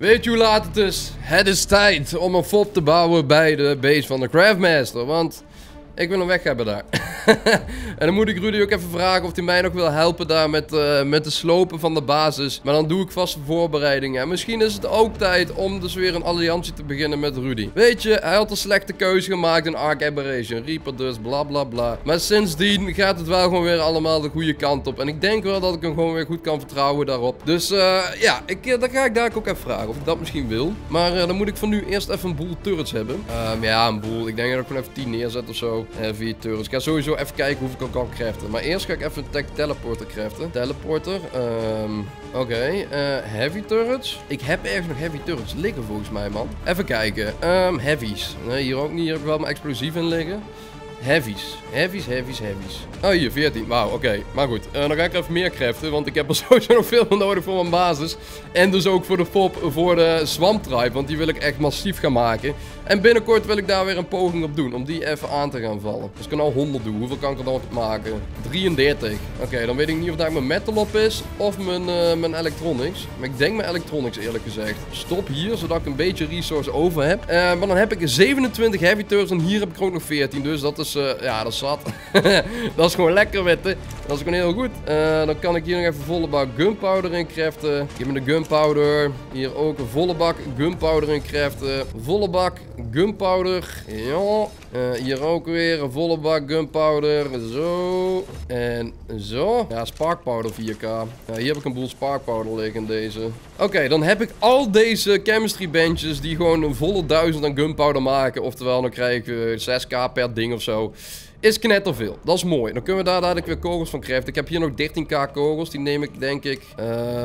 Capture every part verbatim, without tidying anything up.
Weet je hoe laat het is? Het is tijd om een fop te bouwen bij de base van de Craftmaster. Want ik wil hem weg hebben daar. En dan moet ik Rudy ook even vragen of hij mij nog wil helpen daar met, uh, met de slopen van de basis. Maar dan doe ik vast de voorbereidingen. En misschien is het ook tijd om dus weer een alliantie te beginnen met Rudy. Weet je, hij had een slechte keuze gemaakt in Ark Aberration. Reaper dus, bla bla bla. Maar sindsdien gaat het wel gewoon weer allemaal de goede kant op. En ik denk wel dat ik hem gewoon weer goed kan vertrouwen daarop. Dus uh, ja, ik, dan ga ik daar ook even vragen of ik dat misschien wil. Maar uh, dan moet ik voor nu eerst even een boel turrets hebben. Um, ja, een boel. Ik denk dat ik gewoon even tien neerzet of zo. Uh, vier turrets. Ik ga sowieso even kijken hoeveel ik kan craften. Maar eerst ga ik even een tech teleporter craften. Teleporter. Um, Oké. Okay. Uh, heavy turrets. Ik heb ergens nog heavy turrets liggen volgens mij, man. Even kijken. Um, heavies. Nee, hier ook niet. Hier heb ik wel mijn explosief in liggen. Heavies. Heavies, heavies, heavies. Oh, hier, veertien. Wauw, oké. Okay. Maar goed, uh, dan ga ik even meer craften, want ik heb er sowieso nog veel meer nodig voor mijn basis. En dus ook voor de fop, voor de Swamp Tribe, want die wil ik echt massief gaan maken. En binnenkort wil ik daar weer een poging op doen, om die even aan te gaan vallen. Dus ik kan al honderd doen. Hoeveel kan ik er dan maken? drieëndertig. Oké, okay, dan weet ik niet of daar mijn metal op is, of mijn, uh, mijn electronics. Maar ik denk mijn electronics, eerlijk gezegd. Stop hier, zodat ik een beetje resource over heb. Uh, maar dan heb ik zevenentwintig heavy turrets en hier heb ik er ook nog veertien, dus dat is... Uh, ja, dat is zat. Dat is gewoon lekker, witte. Dat is gewoon heel goed. Uh, dan kan ik hier nog even volle bak gunpowder in craften. Geef me de gunpowder. Hier ook een volle bak gunpowder in craften. Volle bak gunpowder. Ja. Uh, hier ook weer een volle bak gunpowder. Zo. En zo. Ja, sparkpowder vier k. Ja, hier heb ik een boel sparkpowder liggen in deze. Oké, okay, dan heb ik al deze chemistry benches die gewoon een volle duizend aan gunpowder maken. Oftewel, dan krijg ik zes k per ding of zo. Is knetterveel. Dat is mooi. Dan kunnen we daar dadelijk weer kogels van craften. Ik heb hier nog dertien k kogels. Die neem ik, denk ik... Uh,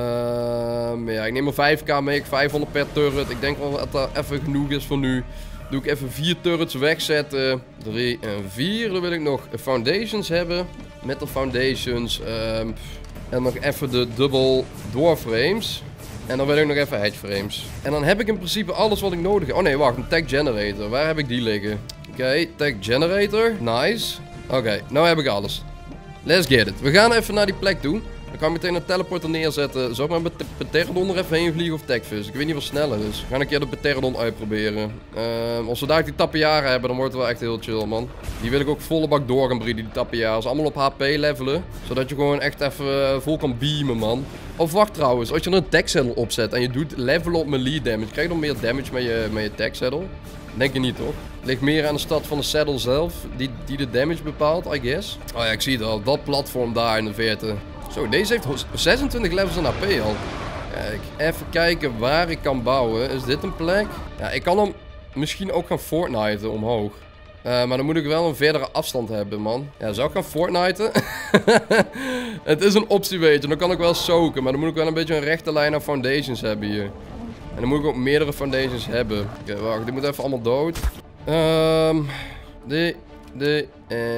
ja, ik neem er vijf k mee. vijfhonderd per turret. Ik denk wel dat dat even genoeg is voor nu. Doe ik even vier turrets wegzetten. drie en vier. Dan wil ik nog foundations hebben. Metal foundations. Um, en nog even de double door frames. En dan wil ik nog even hedge frames. En dan heb ik in principe alles wat ik nodig heb. Oh nee, wacht. Een tech generator. Waar heb ik die liggen? Oké, okay, tech generator. Nice. Oké, okay, nou heb ik alles. Let's get it. We gaan even naar die plek toe. Dan kan ik meteen een teleporter neerzetten. Zou ik maar met de Pterodon er even heen vliegen of Techfus? Ik weet niet wat sneller is. We gaan een keer de Pterodon uitproberen. Uh, als we daar die tappenjaren hebben, dan wordt het wel echt heel chill, man. Die wil ik ook volle bak door gaan breeden, die tappenjaren. Allemaal op H P levelen. Zodat je gewoon echt even vol kan beamen, man. Of wacht trouwens, als je er een tech saddle opzet en je doet levelen op melee damage, krijg je dan meer damage met je, met je tech saddle? Denk je niet, toch? Ligt meer aan de stad van de saddle zelf, die, die de damage bepaalt, I guess. Oh ja, ik zie het al. Dat platform daar in de verte. Zo, deze heeft zesentwintig levels aan H P al. Kijk, even kijken waar ik kan bouwen. Is dit een plek? Ja, ik kan hem misschien ook gaan Fortniten omhoog. Uh, maar dan moet ik wel een verdere afstand hebben, man. Ja, zou ik gaan Fortniten? Het is een optie, weet je. Dan kan ik wel soaken, maar dan moet ik wel een beetje een rechte lijn aan foundations hebben hier. En dan moet ik ook meerdere foundations hebben. Oké, okay, wacht. Dit moet even allemaal dood. Ehm... Um, die... Die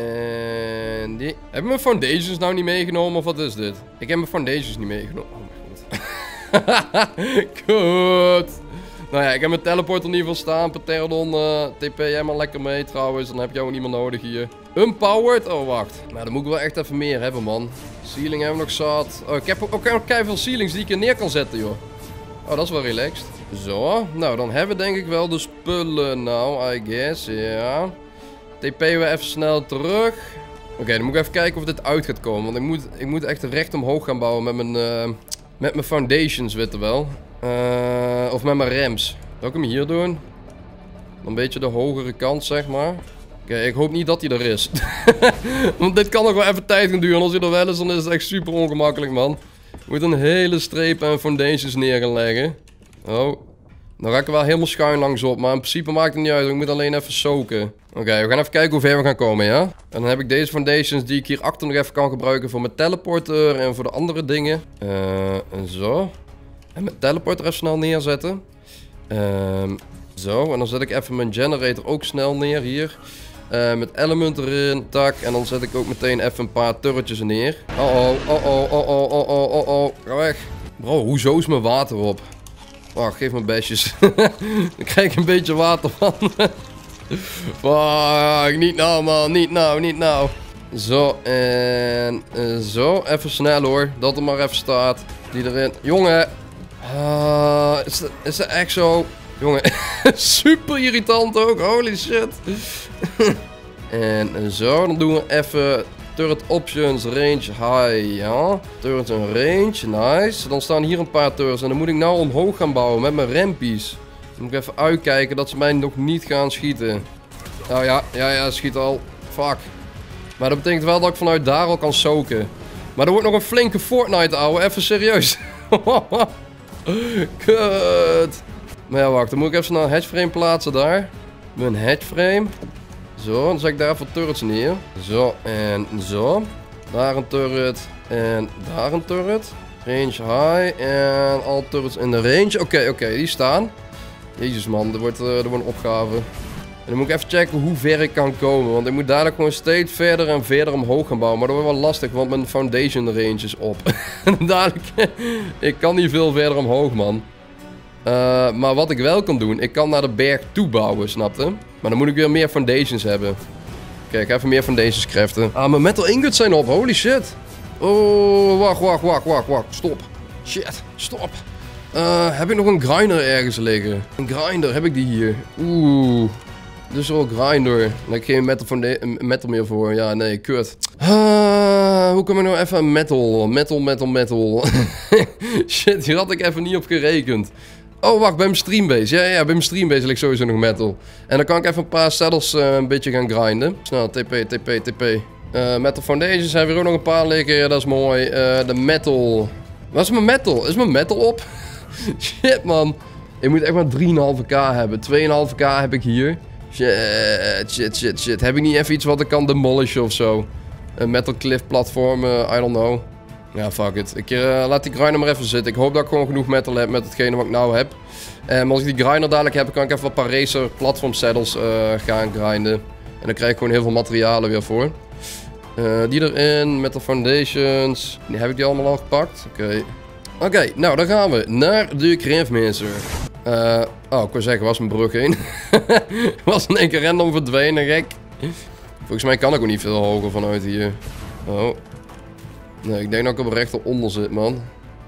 en die. Heb ik mijn foundations nou niet meegenomen of wat is dit? Ik heb mijn foundations niet meegenomen. Oh mijn god. Goed. Nou ja, ik heb mijn teleport in ieder geval staan. Pterodon, uh, T P jij maar lekker mee trouwens. Dan heb je ook niet meer nodig hier. Unpowered? Oh, wacht. Nou, dan moet ik wel echt even meer hebben, man. Ceiling hebben we nog zat. Oh, ik heb ook nog keiveel ceilings die ik er neer kan zetten, joh. Oh, dat is wel relaxed. Zo. Nou, dan hebben we denk ik wel de spullen nou, I guess. Ja. T P we even snel terug. Oké, okay, dan moet ik even kijken of dit uit gaat komen. Want ik moet, ik moet echt recht omhoog gaan bouwen met mijn, uh, met mijn foundations, weet je wel. Uh, of met mijn rams. Zal ik hem hier doen? Een beetje de hogere kant, zeg maar. Oké, okay, ik hoop niet dat hij er is. Want dit kan nog wel even tijd gaan duren. Als hij er wel is, dan is het echt super ongemakkelijk, man. Ik moet een hele streep aan foundations neer gaan leggen. Oh. Dan ga ik er wel helemaal schuin langs op. Maar in principe maakt het niet uit. Ik moet alleen even soaken. Oké, okay, we gaan even kijken hoe ver we gaan komen, ja? En dan heb ik deze foundations die ik hier achter nog even kan gebruiken voor mijn teleporter en voor de andere dingen. Uh, en zo. En mijn teleporter even snel neerzetten. Um, zo, en dan zet ik even mijn generator ook snel neer hier. Uh, met element erin, tak. En dan zet ik ook meteen even een paar turretjes neer. Oh oh, oh oh, oh oh, oh oh, oh oh. Ga weg. Bro, hoezo is mijn water op? Wacht, geef me besjes. Dan krijg ik een beetje water van. Fuck, niet nou man, niet nou, niet nou. Zo, en uh, zo. Even snel hoor, dat er maar even staat. Die erin. Jongen. Uh, is, dat, is dat echt zo? Jongen, super irritant ook. Holy shit. En zo, dan doen we even turret options, range high, ja. Turret en range, nice. Dan staan hier een paar turrets en dan moet ik nou omhoog gaan bouwen met mijn rampies. Dan moet ik even uitkijken dat ze mij nog niet gaan schieten. Nou ja, ja, ja, schiet al. Fuck. Maar dat betekent wel dat ik vanuit daar al kan soken. Maar er wordt nog een flinke Fortnite, ouwe. Even serieus. Kut. Maar ja, wacht. Dan moet ik even een hatchframe plaatsen daar. Mijn hatchframe. Zo, dan zet ik daar even turrets neer. Zo, en zo. Daar een turret. En daar een turret. Range high. En al turrets in de range. Oké, okay, oké, okay, die staan. Jezus man, er wordt, uh, er wordt een opgave. En dan moet ik even checken hoe ver ik kan komen. Want ik moet dadelijk gewoon steeds verder en verder omhoog gaan bouwen. Maar dat wordt wel lastig, want mijn foundation range is op. En dadelijk, ik kan niet veel verder omhoog, man. Uh, maar wat ik wel kan doen, ik kan naar de berg toe bouwen, snapte? Maar dan moet ik weer meer foundations hebben. Kijk, ik ga even meer foundations craften. Ah, mijn metal ingots zijn op, holy shit. Oh, wacht, wacht, wacht, wacht, wacht. Stop. Shit, stop. Uh, heb ik nog een grinder ergens liggen? Een grinder, heb ik die hier? Oeh. Dus wel grinder. Dan heb ik geen metal, metal meer voor. Ja, nee, kut. Uh, hoe kom ik nou even aan metal? Metal, metal, metal. Shit, hier had ik even niet op gerekend. Oh, wacht, bij mijn streambase. Ja, ja, bij mijn streambase ligt sowieso nog metal. En dan kan ik even een paar saddles uh, een beetje gaan grinden. Snel, T P, T P, T P. Uh, metal foundations hebben we er ook nog een paar liggen. Ja, dat is mooi. Uh, de metal. Wat is mijn metal? Is mijn metal op? Shit, man. Ik moet echt maar drie komma vijf k hebben. twee komma vijf k heb ik hier. Shit, shit, shit, shit. Heb ik niet even iets wat ik kan demolishen of zo? Een metal cliff platform, uh, I don't know. Ja, fuck it. Ik uh, laat die grinder maar even zitten. Ik hoop dat ik gewoon genoeg metal heb met hetgene wat ik nou heb. En um, als ik die grinder dadelijk heb, kan ik even een paar racer platform saddles uh, gaan grinden. En dan krijg ik gewoon heel veel materialen weer voor. Uh, die erin, metal foundations. Die heb ik die allemaal al gepakt. Oké. Okay. Oké, okay, nou dan gaan we naar de Craftmaster. Uh, oh, ik wil zeggen, was mijn brug heen. Was in één keer random verdwenen, gek. Volgens mij kan ik ook niet veel hoger vanuit hier. Oh. Nee, ik denk dat ik op rechteronder zit, man.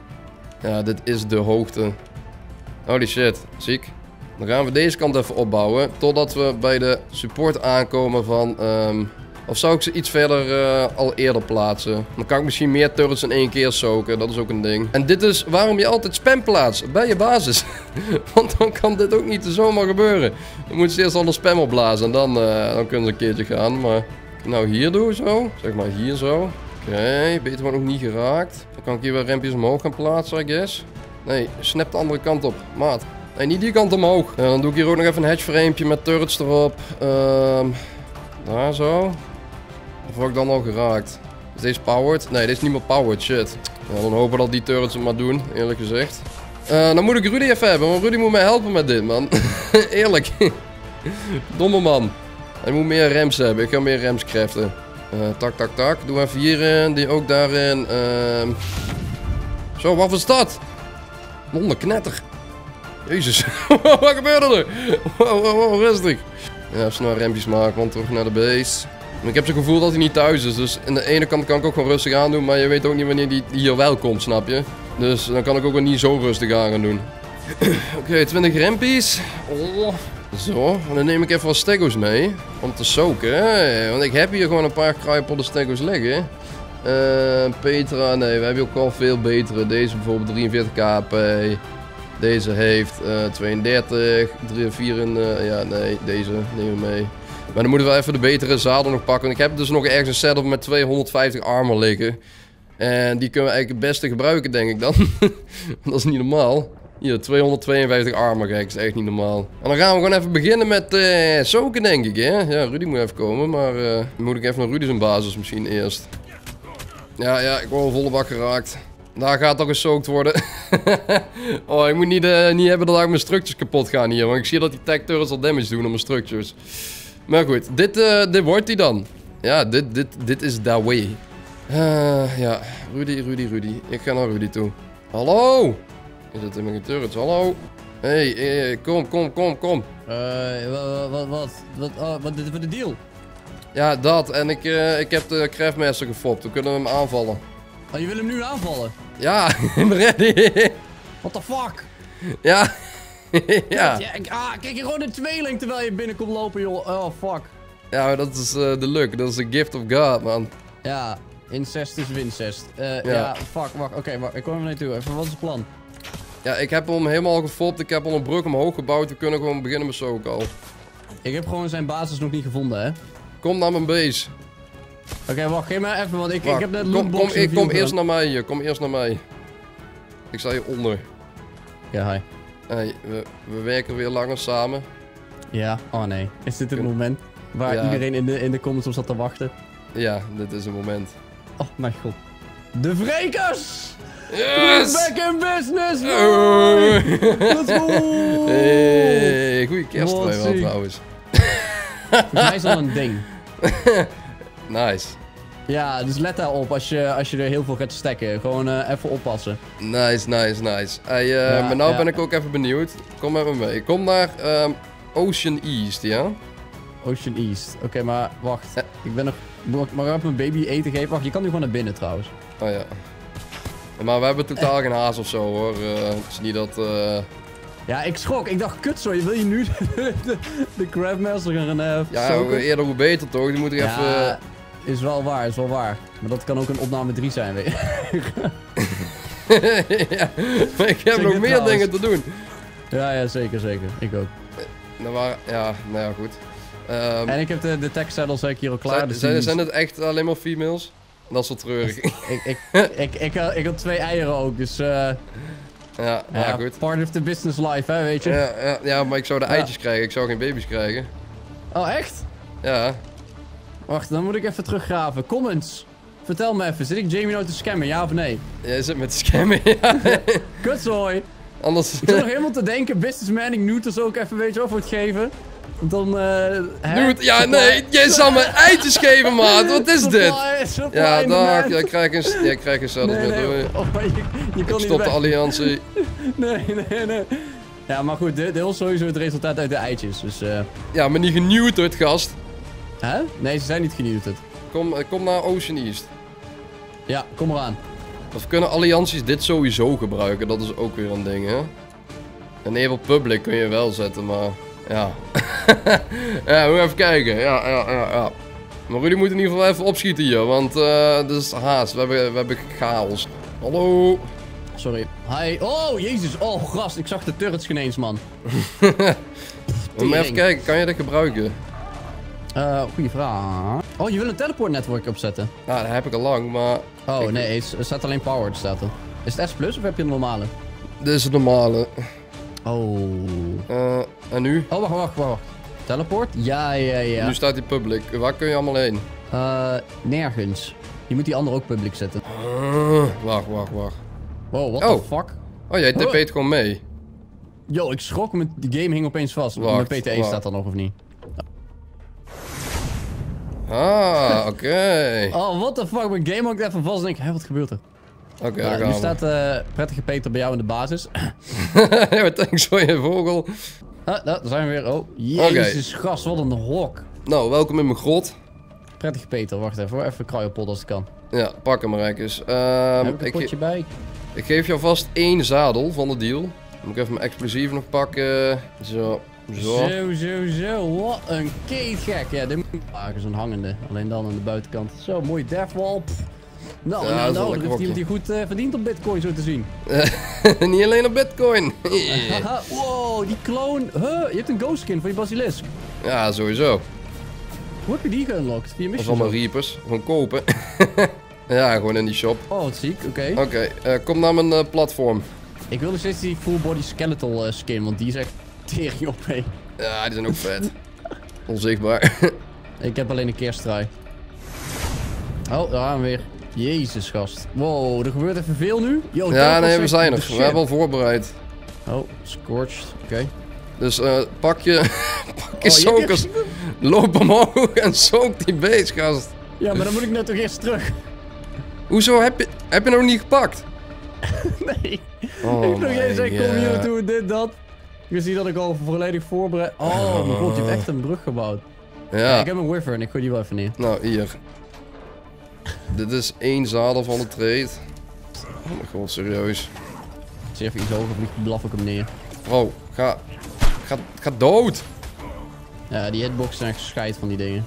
Ja, dit is de hoogte. Holy shit, ziek. Dan gaan we deze kant even opbouwen. Totdat we bij de support aankomen van... Um, of zou ik ze iets verder uh, al eerder plaatsen? Dan kan ik misschien meer turrets in één keer soken. Dat is ook een ding. En dit is waarom je altijd spam plaatst. Bij je basis. Want dan kan dit ook niet zomaar gebeuren. Dan moet je eerst al een spam opblazen. En dan, uh, dan kunnen ze een keertje gaan. Maar nou hier doe zo. Zeg maar hier zo. Oké, okay, beter wordt nog niet geraakt. Dan kan ik hier weer rampjes omhoog gaan plaatsen, I guess. Nee, snap de andere kant op. Maat. Nee, niet die kant omhoog. Ja, dan doe ik hier ook nog even een hatchframepje met turrets erop. Um, daar zo. Of word ik dan al geraakt? Is deze powered? Nee, deze is niet meer powered, shit. Ja, dan hopen dat die turrets het maar doen, eerlijk gezegd. Uh, dan moet ik Rudy even hebben, want Rudy moet mij helpen met dit, man. Eerlijk. Domme man. Hij moet meer rems hebben, ik ga meer rems craften. Uh, tak, tak, tak. Doe even hierin, die ook daarin. Uh... Zo, wat is dat? Wonder knetter. Jezus. Wat gebeurde er? Wow, wow, wow, rustig. Ja, even snel rempjes maken, want terug naar de base. Ik heb zo'n gevoel dat hij niet thuis is, dus aan de ene kant kan ik ook gewoon rustig aan doen, maar je weet ook niet wanneer die hier wel komt, snap je? Dus dan kan ik ook wel niet zo rustig aan gaan doen. Oké, okay, twintig rempies. Oh. Zo, dan neem ik even wat stego's mee, om te soken, hè? Want ik heb hier gewoon een paar kruipotten stego's liggen. Uh, Petra, nee, we hebben ook al veel betere. Deze bijvoorbeeld drieënveertig k H P. Deze heeft uh, tweeëndertig, drie, vier in, uh, ja nee, deze nemen we mee. Maar dan moeten we even de betere zadel nog pakken. Want ik heb dus nog ergens een setup met tweehonderdvijftig armor liggen. En die kunnen we eigenlijk het beste gebruiken, denk ik dan. Dat is niet normaal. Hier, tweehonderdtweeënvijftig armor, kijk, dat is echt niet normaal. En dan gaan we gewoon even beginnen met uh, soken, denk ik, hè. Ja, Rudy moet even komen, maar uh, dan moet ik even naar Rudy zijn basis misschien eerst. Ja, ja, ik word al volle bak geraakt. Daar gaat toch gesookt worden. Oh, ik moet niet, uh, niet hebben dat ik mijn structures kapot gaan hier. Want ik zie dat die tech turrets al damage doen op mijn structures. Maar goed, dit, uh, dit wordt hij dan. Ja, dit, dit, dit is the way. Uh, ja, Rudy, Rudy, Rudy. Ik ga naar Rudy toe. Hallo? Is het in mijn turrets? Hallo? Hé, hey, hey, kom, kom, kom, kom. Uh, wat, wat, wat, wat, oh, wat is voor de deal? Ja, dat. En ik, uh, ik heb de Craftmaster gefopt. We kunnen hem aanvallen. Oh, je wil hem nu aanvallen? Ja, ik ben ready. What the fuck? Ja. Ja. Ja, ik, ah, kijk je gewoon een tweeling terwijl je binnenkomt lopen, joh. Oh, fuck. Ja, maar dat is uh, de luck. Dat is een gift of God, man. Ja, incest is wincest. Uh, ja. Ja, fuck, wacht. Oké, okay, wacht. Ik kom er naartoe. Even, wat is het plan? Ja, ik heb hem helemaal gefopt. Ik heb al een brug omhoog gebouwd. We kunnen gewoon beginnen met Sokal. Ik heb gewoon zijn basis nog niet gevonden, hè. Kom naar mijn base. Oké, okay, wacht. Geef me even, want ik, Wacht, ik heb net kom, lootbox kom, ik, kom review eerst gedaan. naar mij hier. Kom eerst naar mij. Ik sta hier onder. Ja, hi. Hey, we, we werken weer langer samen. Ja, oh nee. Is dit het Kun- moment waar Ja. iedereen in de, in de comments op zat te wachten? Ja, dit is een moment. Oh, mijn god. De wrekers! Yes! Back in business, Oh. boy! Let's go! Hey, goeie kersttrui Wat wel ziek. trouwens. Volgens mij is dat een ding. Nice. Ja, dus let daarop als je, als je er heel veel gaat stekken. Gewoon uh, even oppassen. Nice, nice, nice. Hey, uh, Ja, maar nou ja. ben ik ook even benieuwd. Kom met me mee. Kom naar um, Ocean East, ja? Ocean East. Oké, okay, maar wacht. Ja. Ik ben nog... Moet ik maar even mijn baby eten geven? Wacht, je kan nu gewoon naar binnen trouwens. Oh ja. Maar we hebben totaal geen haast of zo hoor. Uh, het is niet dat... Uh... Ja, ik schrok. Ik dacht, kut zo, wil je nu de, de, de Crabmaster gaan uh, Ja, soken? hoe eerder hoe beter toch? Die moet ik Ja, even... is wel waar, is wel waar. Maar dat kan ook een opname drie zijn, weet je. Ja, maar ik heb Zeg nog dit meer trouwens. dingen te doen. Ja, ja, zeker, zeker. Ik ook. Nou, maar, ja, nou ja, goed. Um, En ik heb de, de tech saddles heb ik hier al klaar. zijn, dus zijn, die- zijn het echt alleen maar females? Dat is wel treurig. ik, ik, ik, ik, had, ik had twee eieren ook, dus... Uh, ja, ja, ja, goed. part of the business life, hè, weet je. Ja, ja, ja, maar ik zou de Ja. eitjes krijgen. Ik zou geen baby's krijgen. Oh, echt? Ja. Wacht, dan moet ik even teruggraven. Comments. Vertel me even, zit ik Jamie nou te scammen, ja of nee? Jij zit met scammen, ja. Kutzooi. Anders... Ik zat nog helemaal te denken, businessman, ik moet dus ook even, weet je wel, voor het geven. Dan, eh... hè? Dude, ja, Supply- nee, jij zal me eitjes geven, maat. Wat is dit? Supply- supply Ja, and dag. demand. Jij krijgt een, jij krijgt een saddles Nee, met, nee, hoor. oh, maar je, je Ik kan niet stop de weg. alliantie. Nee, nee, nee. Ja, maar goed, dit is sowieso het resultaat uit de eitjes, dus eh... Ja, maar niet genewterd, gast. Hè? Nee, ze zijn niet genewterd. Kom, eh, kom naar Ocean East. Ja, kom eraan. Of kunnen allianties dit sowieso gebruiken? Dat is ook weer een ding, hè? Enable public kun je wel zetten, maar... Ja. Ja, moet even kijken. Ja, ja, ja, ja. Maar Rudy moet in ieder geval even opschieten hier, want uh, dit is haast. We hebben, we hebben chaos. Hallo. Sorry. Hi. Oh, jezus. Oh, gast. Ik zag de turrets geen eens, man. We moeten even kijken, kan je dit gebruiken? Uh, goeie vraag. Oh, je wil een teleport-network opzetten? Nou, dat heb ik al lang, maar... Oh, Ik- nee. Het staat alleen powered, staat er. Is het S plus of heb je een normale? Dit is het normale. Oh. Uh, en nu? Oh, wacht, wacht, wacht. Teleport? Ja, ja, ja. Nu staat die public. Waar kun je allemaal heen? Uh, nergens. Je moet die andere ook public zetten. Uh, wacht, wacht, wacht. Wow, what Oh. the fuck? Oh, jij Huh? tpt gewoon mee. Yo, ik schrok me. Die game hing opeens vast. Wacht, Mijn P T E wacht. staat er nog, of niet? Ah, oké. Oh, what the fuck. Mijn game hangt even vast en denk ik, hé, wat gebeurt er? Oké, Ja, daar nu gaan we. staat uh, prettige Peter bij jou in de basis. Ja, thanks voor je vogel. Ah, daar zijn we weer. Oh, jezus, gast, wat een hok. Nou, welkom in mijn grot. Prettige Peter, wacht even hoor. Even kruienpot als het kan. Ja, pak hem maar eens. Ehm, Heb ik een ik, potje ge- bij? ik geef jou vast één zadel van de deal. Dan moet ik even mijn explosief nog pakken. Zo, zo. Zo, zo, zo. Wat een keetgek. Ja, dit moet ik maken, zo'n hangende. Alleen dan aan de buitenkant. Zo, mooi deathwall. Pff. Nou, Ja, nou, dat is wel nou, lekker dat heeft iemand die goed uh, verdient op bitcoin, zo te zien. Niet alleen op bitcoin. Haha, wow, die clone. Huh, je hebt een ghost skin voor je basilisk. Ja, sowieso. Hoe heb je die geunlocked? Via Dat is mission allemaal zo? reapers. Gewoon kopen. Ja, gewoon in die shop. Oh, wat ziek, oké. Oké, eh, kom naar mijn eh, platform. Ik wil nog steeds die full body skeletal uh, skin, want die is echt tering op mee. Ja, die zijn ook vet. Onzichtbaar. Ik heb alleen een keerstrui. Oh, daar gaan we weer. Jezus, gast. Wow, er gebeurt even veel nu. Yo, Ja, nee, we zegt zijn de er. We shit. hebben al voorbereid. Oh, scorched. Oké. Dus eh, pak je, pak je Oh, je hebt sokers, loop omhoog en soak die beest, gast. Ja, maar dan moet ik net toch eerst terug. Hoezo heb je, heb je nog niet gepakt? Nee. Oh ik nog my eens zeggen, kom hier God. toe, dit, dat. Je ziet dat ik al volledig voorbereid... Oh, mijn god, je hebt echt een brug gebouwd. Ja, Ja, ik heb een wyvern, ik gooi die wel even neer. nou hier. Dit is één zadel van de trade. Oh mijn god, serieus. hij even iets hoger vliegt, blaf ik hem neer. Bro, ga, ga, ga dood. Ja, die hitbox zijn echt scheid van die dingen.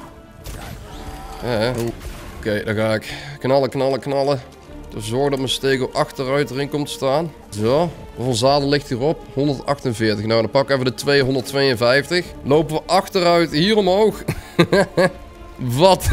Ja, oké, okay, daar ga ik. Knallen, knallen, knallen. Dus zorg dat mijn stego achteruit erin komt te staan. Zo, hoeveel zadel ligt hierop? honderdachtenveertig. Nou, dan pak ik even de tweehonderdtweeënvijftig. Lopen we achteruit hier omhoog. Wat?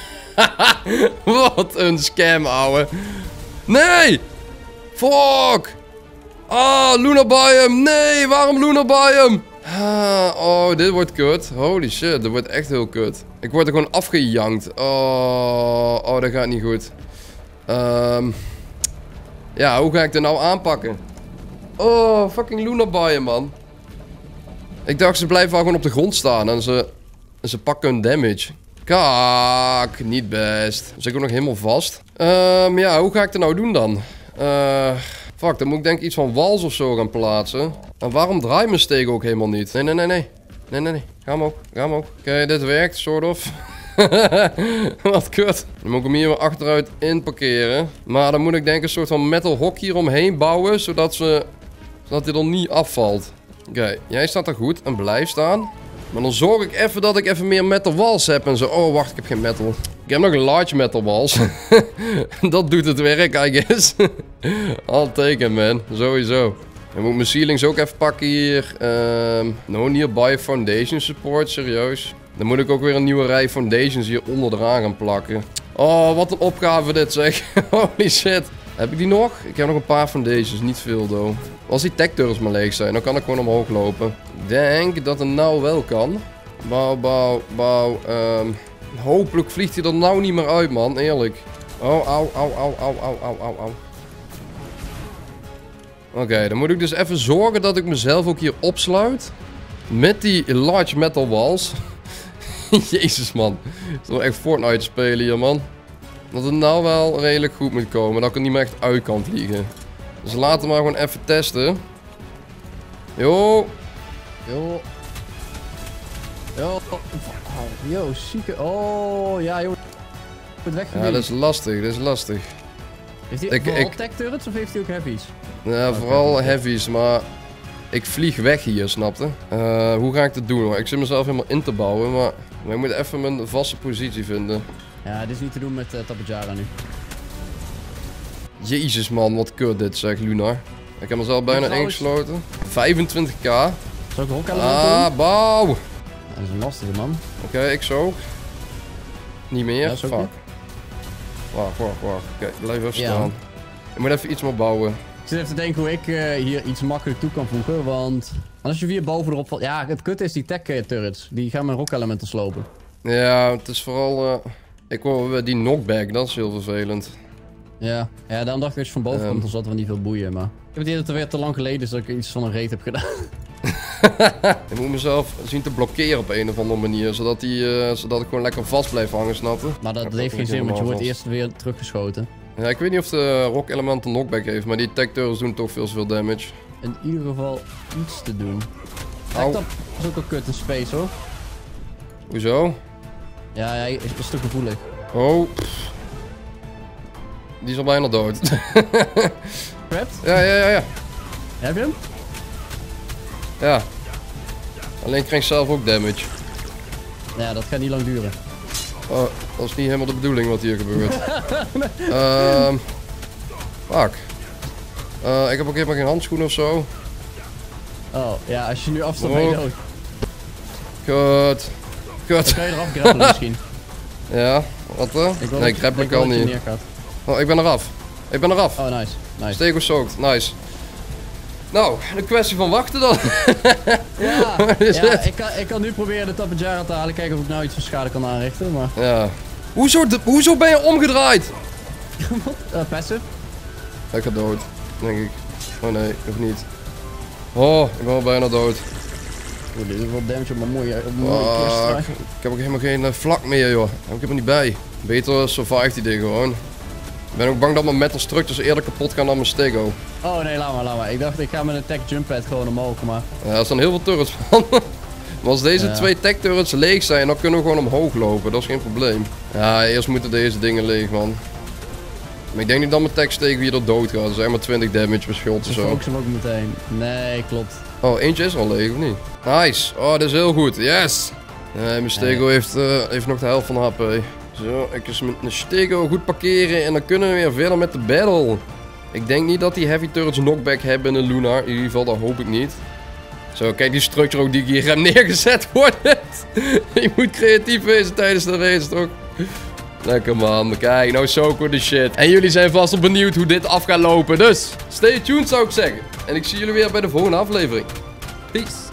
Wat een scam, ouwe. Nee! Fuck! Ah, Lunar Biome! Nee, waarom Lunar Biome? Ah, oh, dit wordt kut. Holy shit, dit wordt echt heel kut. Ik word er gewoon afgejankt. Oh, oh, dat gaat niet goed. Um, ja, hoe ga ik dit nou aanpakken? Oh, fucking Lunar Biome, man. Ik dacht, ze blijven wel gewoon op de grond staan en ze, en ze pakken hun damage. Kak, niet best. Zit ik ook nog helemaal vast. Um, ja, hoe ga ik het nou doen dan? Uh, fuck, dan moet ik denk ik iets van wals of zo gaan plaatsen. En waarom draait mijn steek ook helemaal niet? Nee, nee, nee, nee. Nee, nee, nee. Ga omhoog, ga omhoog. Oké, okay, dit werkt, soort of. Wat kut. Dan moet ik hem hier weer achteruit in parkeren. Maar dan moet ik denk ik een soort van metal hok hier omheen bouwen. Zodat, ze, zodat hij er niet afvalt. Oké, okay, jij staat er goed en blijf staan. Maar dan zorg ik even dat ik even meer metal walls heb en zo. Oh, wacht, ik heb geen metal. Ik heb nog een large metal walls. Dat doet het werk, I guess. I'll take it, man. Sowieso. Dan moet ik mijn ceilings ook even pakken hier. Um, no nearby foundation support, serieus. Dan moet ik ook weer een nieuwe rij foundations hier onder eraan gaan plakken. Oh, wat een opgave dit, zeg. Holy shit. Heb ik die nog? Ik heb nog een paar foundations, niet veel though. Als die tech turrets maar leeg zijn, dan kan ik gewoon omhoog lopen. Ik denk dat het nou wel kan. Bouw, bouw, bouw. Um, hopelijk vliegt hij er nou niet meer uit, man. Eerlijk. Oh, au, au, au, au, au, au, au, au. Oké, okay, dan moet ik dus even zorgen dat ik mezelf ook hier opsluit. Met die large metal walls. Jezus, man. Het is wel echt Fortnite spelen hier, man. Dat het nou wel redelijk goed moet komen. Dat ik er niet meer echt uit kan vliegen. Dus laten we maar gewoon even testen. Yo. Yo. Yo. Yo, zieke. Oh, ja, joh. Goed weg. Ja, dat is lastig. Dat is lastig. Heeft hij ik, vooral ik... tech turrets of heeft hij ook heavies? Ja, vooral heavies, maar... Ik vlieg weg hier, snapte? Uh, hoe ga ik dat doen? Hoor? Ik zit mezelf helemaal in te bouwen, maar... maar ik moet even mijn vaste positie vinden. Ja, dit is niet te doen met uh, Tapejara nu. Jezus, man, wat kut dit, zeg, Lunar. Ik heb mezelf bijna ingesloten. vijfentwintig k. Zal ik ook al Ah, bouw! Dat is een lastige, man. Oké, okay, ik zo. Niet meer? Ja, Fuck. Niet. Wacht, wacht, wacht. Oké, okay, blijf even ja. staan. Ik moet even iets meer bouwen. Ik zit even te denken hoe ik uh, hier iets makkelijk toe kan voegen, want... Als je weer boven erop valt... Ja, het kut is die tech turrets. Die gaan mijn rock elementen slopen. Ja, het is vooral... Uh... Ik hoor die knockback, dat is heel vervelend. Ja, ja dan dacht ik als je van boven um. komt, dan zat er wel niet veel boeien, maar... Ik heb het idee dat het weer te lang geleden is dat ik iets van een reet heb gedaan. Ik moet mezelf zien te blokkeren op een of andere manier, zodat, die, uh, zodat ik gewoon lekker vast blijf hangen, snapte? Maar dat, dat heeft geen zin, want je wordt eerst weer teruggeschoten. Ja, ik weet niet of de rock element een knockback heeft, maar die tech turrets doen toch veel zoveel damage. In ieder geval iets te doen. Tech dat is ook een kut in space, hoor. Hoezo? Ja, hij is een stuk gevoelig. Oh. Die is al bijna dood. Prept? Ja, ja, ja, ja. Heb je hem? Ja. Alleen ik krijg zelf ook damage. Ja, dat gaat niet lang duren. Oh, dat is niet helemaal de bedoeling wat hier gebeurt. Ehm um, fuck. Uh, ik heb ook helemaal geen handschoenen of zo. Oh, ja, als je nu afstapt ben je dood. Kut. Kut. Dan kan je eraf grappelen misschien. Ja, wat er? Ik nee, grappelen kan niet. Oh, ik ben eraf. Ik ben eraf. Oh, nice. Nice. Stego soaked. Nice. Nou, een kwestie van wachten dan. Ja, ja ik, kan, ik kan nu proberen de Tapejara te halen. Kijken of ik nou iets van schade kan aanrichten, maar... Ja. Hoezo, de, hoezo ben je omgedraaid? Wat? Uh, passive? Ik ga dood, denk ik. Oh nee, of niet. Oh, ik ben al bijna dood. Oeh, dit is wel damage op mijn mooie, op mijn oh, mooie kist. ik, ik heb ook helemaal geen uh, vlak meer, joh. Daar heb ik helemaal niet bij. Beter survive die ding gewoon. Ik ben ook bang dat mijn metal structures eerder kapot gaan dan mijn stego. Oh nee, laat maar, laat maar. Ik dacht ik ga met een tech jump pad gewoon omhoog, maar... Ja, er staan heel veel turrets van. Maar als deze ja. twee tech turrets leeg zijn, dan kunnen we gewoon omhoog lopen. Dat is geen probleem. Ja, eerst moeten deze dingen leeg, man. Maar ik denk niet dat mijn tekst tegen wie er dood gaat. Dat is maar twintig damage per shot of zo. Focus hem ook meteen. Nee, klopt. Oh, eentje is al leeg, of niet? Nice. Oh, dat is heel goed. Yes. Nee, mijn stego nee. heeft, uh, heeft nog de helft van H P. Zo, ik eens met een stego goed parkeren en dan kunnen we weer verder met de battle. Ik denk niet dat die heavy turrets knockback hebben in een Lunar. In ieder geval, dat hoop ik niet. Zo, kijk die structure ook die ik hier heb neergezet wordt. Je moet creatief wezen tijdens de race, toch? Lekker man, kijk, nou zo goed de shit. En jullie zijn vast al benieuwd hoe dit af gaat lopen. Dus, stay tuned zou ik zeggen. En ik zie jullie weer bij de volgende aflevering. Peace.